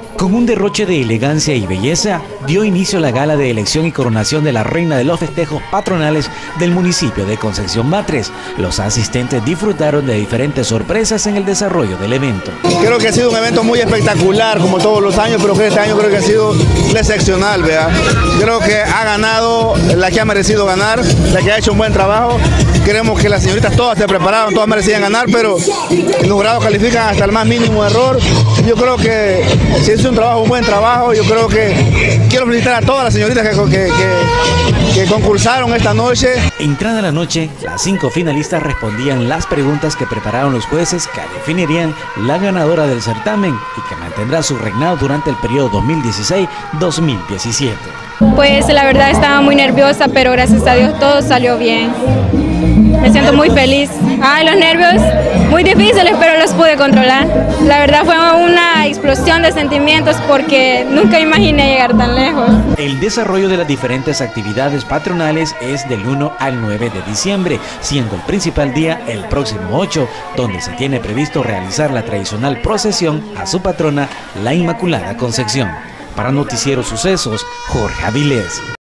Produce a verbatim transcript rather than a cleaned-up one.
Con un derroche de elegancia y belleza, dio inicio la gala de elección y coronación de la reina de los festejos patronales del municipio de Concepción Batres. Los asistentes disfrutaron de diferentes sorpresas en el desarrollo del evento. Creo que ha sido un evento muy espectacular, como todos los años, pero que este año creo que ha sido excepcional, ¿vea? Creo que ha ganado la que ha merecido ganar, la que ha hecho un buen trabajo. Queremos que las señoritas todas se prepararon, todas merecían ganar, pero los jurados califican hasta el más mínimo error. Yo creo que si es un trabajo, un buen trabajo, yo creo que quiero felicitar a todas las señoritas que, que, que, que concursaron esta noche. Entrada la noche, las cinco finalistas respondían las preguntas que prepararon los jueces que definirían la ganadora del certamen y que mantendrá su reinado durante el periodo dos mil dieciséis a dos mil diecisiete. Pues la verdad estaba muy nerviosa, pero gracias a Dios todo salió bien. Me siento muy feliz. Ay, los nervios muy difíciles, pero los pude controlar. La verdad fue una explosión de sentimientos porque nunca imaginé llegar tan lejos. El desarrollo de las diferentes actividades patronales es del uno al nueve de diciembre, siendo el principal día el próximo ocho, donde se tiene previsto realizar la tradicional procesión a su patrona, la Inmaculada Concepción. Para Noticiero Sucesos, Jorge Avilés.